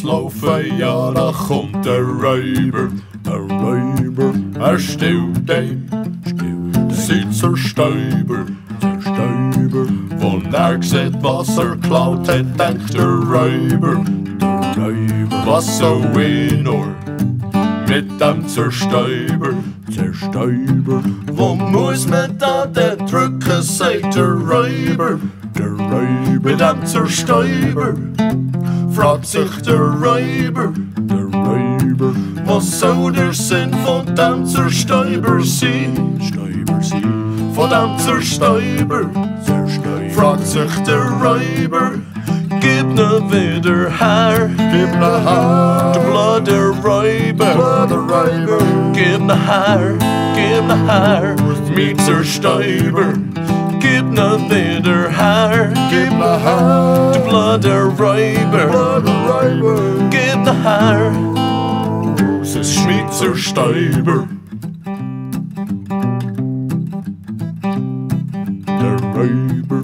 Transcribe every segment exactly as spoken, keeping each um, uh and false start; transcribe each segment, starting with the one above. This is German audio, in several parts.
laufen, ja, da kommt der Räuber. Der Räuber, er stillt dem, sieht zur Stäuber, der Stäuber. Wenn er sieht, was er klaut hat, denkt der Räuber, der Räuber. Was soll ich nur mit dem Zerstäuber, Zerstäuber? Wo muss man da den drücken, sagt der Räuber, der Räuber. Mit dem Zerstäuber fragt sich der Räuber, der Räuber. Was soll der Sinn von dem Zerstäuber sein? Stäuber sein. Von dem Zerstäuber, Zerstäuber. Fragt sich der Räuber, gib ne wieder her, gib ne her. Der blöde Räuber, der Räuber. Gib ne her, gib ne her, mi Zerstäuber. Gib ne wieder her, gib ne her. Der blöde Räuber, der Räuber. Gib ne her, es ist mi Zerstäuber. Der Räuber.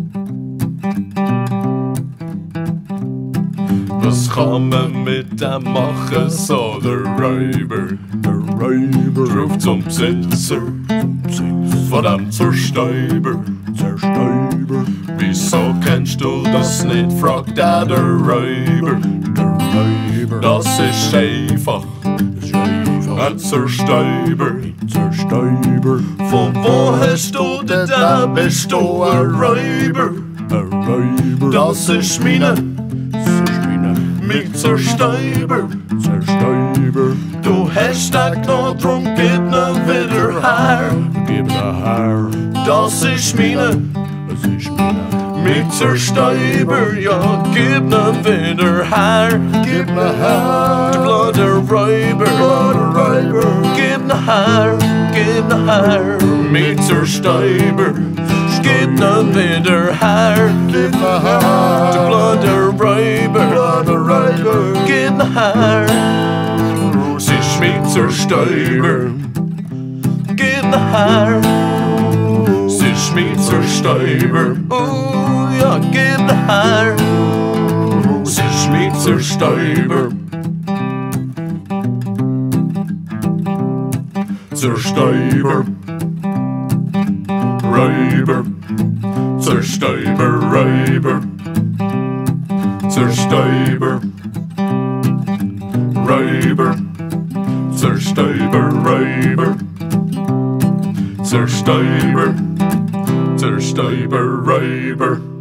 Was kann man mit dem machen, so der Räuber, der Räuber. Ruft zum Besitzer, von dem Zerstäuber, Zerstäuber. Wieso kennst du das nicht, fragt er der Räuber, der Räuber. Das ist einfach, ein Zerstäuber, Zerstäuber. Von wo hast du denn da, bist du ein Räuber, ein Räuber. Das ist meine, mit Zerstäuber, Zerstäuber. Du hast den genommen, drum gib ne wieder her, gib ne her. Das ist meine, das ist meine, mit Zerstäuber, ja, gib ne wieder her, gib ne her. Der blöde Räuber, blöde Räuber. Gib ne her, gib ne her, mit Zerstäuber. Gib ne wieder her, gib ne her. Der blöde Räuber, blöde Räuber. Gib ne her, es ist mi Zerstäuber. Gib ne her, es ist mi Zerstäuber. Oh ja, gib ne her, es ist mi Zerstäuber. Zerstäuber, Räuber, Zerstäuber, Räuber, Zerstäuber, Räuber, Zerstäuber, Räuber, Zerstäuber, Zerstäuber, Räuber.